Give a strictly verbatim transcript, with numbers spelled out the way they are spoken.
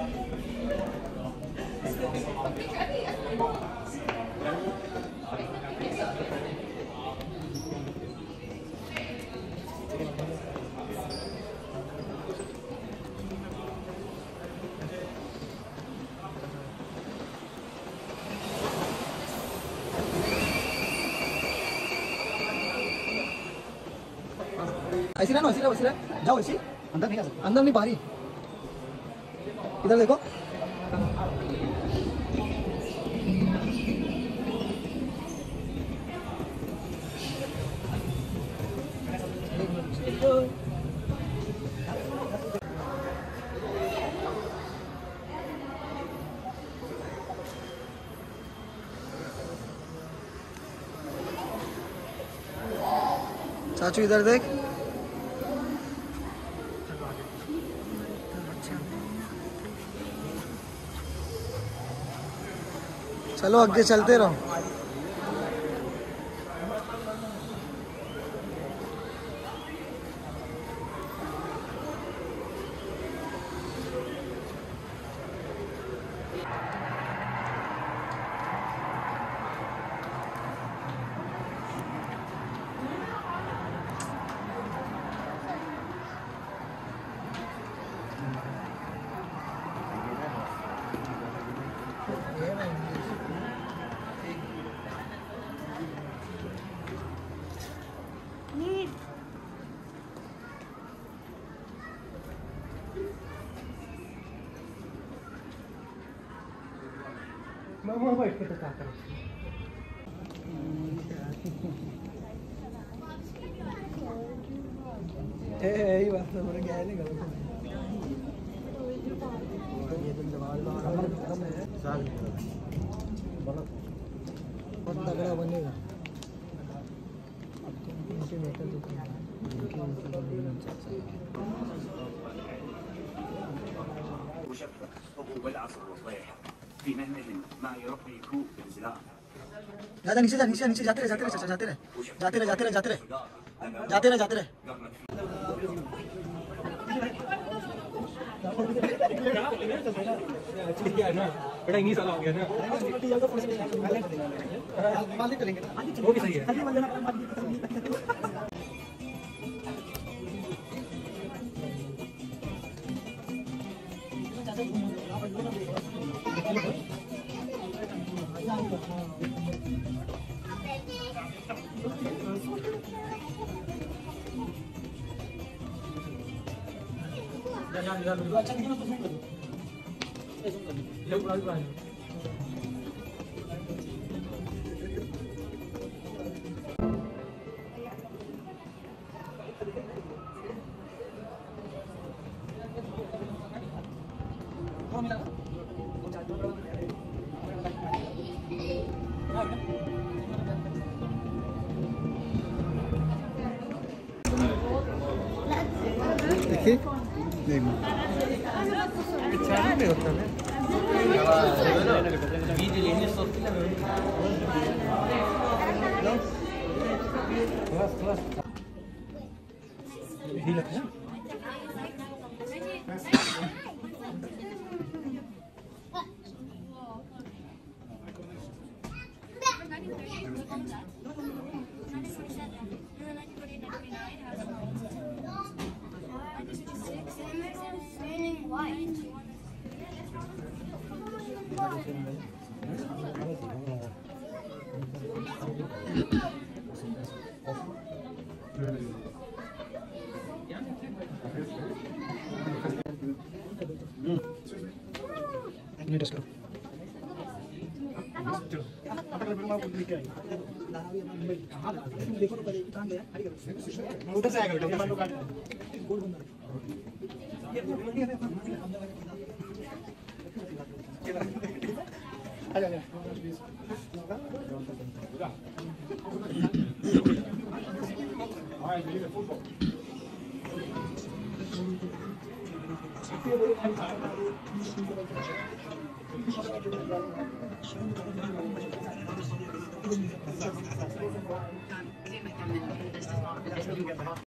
ऐसी ना ऐसी ऐसी जाओ, ऐसी अंदर नहीं आ सकते, अंदर नहीं पा रही। इधर देखो, चाचू इधर देख। चलो आगे चलते रहो। mau apa kita takar eh ये बात तो मेरे क्या है नहीं गलत ये तुम जवाब कम है साल बहुत तगड़ा बनेगा अब इनके मेटर दुकान في مهنهم ما يربي كوب بالزراعة. لا नीचे जा नीचे नीचे जाते रहे जाते रहे जाते रहे जाते रहे जाते रहे जाते रहे जाते रहे जाते रहे बड़ा इंग्लिश वाला हो गया ना माल नहीं चलेंगे वो भी सही है देखिए नहीं होता है ini tes bro उधर से आएगा बेटा मान लो काट आ जा आ जा